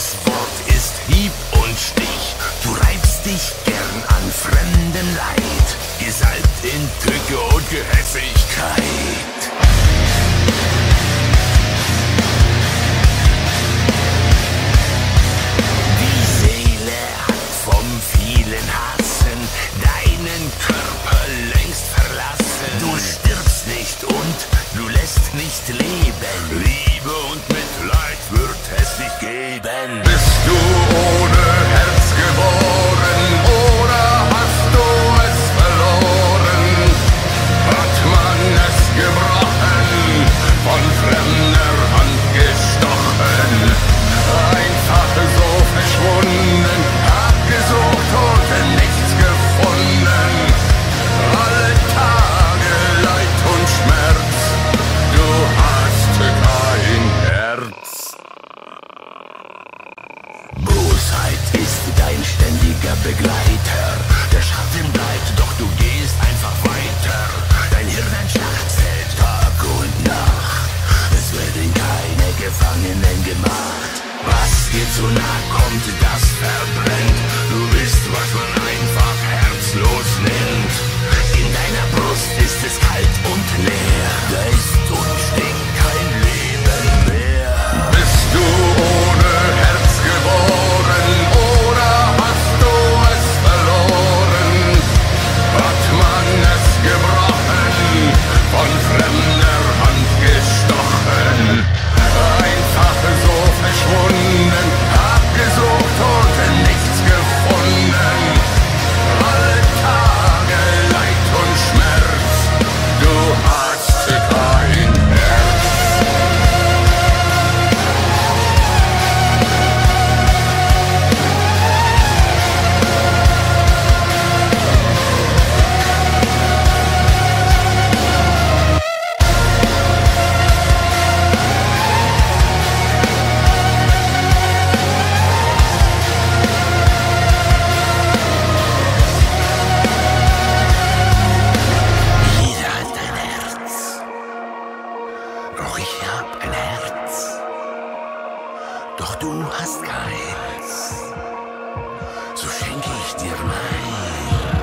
Jedes Wort ist Hieb und Stich. Du reibst dich gern an fremdem Leid, gesalbt in Tücke und Gehässigkeit. Die Seele hat vom vielen Hassen deinen Körper längst verlassen. Du stirbst nicht und du lässt nicht leben. Liebe und Mitleid wird es nicht geben. Bist du ohne Herz geboren oder hast du es verloren? Hat man es gebrochen, von fremder Hand gestochen? Einfach so verschwunden, abgesucht und nichts gefunden. Alle Tage Leid und Schmerz, du hast kein Herz. Bosheit ist dein ständiger Begleiter. Der Schatten bleibt, doch du gehst einfach weiter. Dein Hirn ein Schlachtfeld, Tag und Nacht. Es werden keine Gefangenen gemacht. Was dir zu nah kommt, das verbrennt. Du bist, was man einfach herzlos nennt. In deiner Brust ist es kalt und leer. Da ist und stinkt kein Leben mehr. Bist du ohne Herz geboren oder hast du es verloren? Hat man es gebrochen, von fremder Hand gestochen? Einfach so verschwunden, abgesucht und nichts gefunden. Alle Tage Leid und Schmerz, du hast kein Herz. Jeder hat ein Herz, auch ich hab ein Herz, doch du hast keins, so schenke ich dir mein.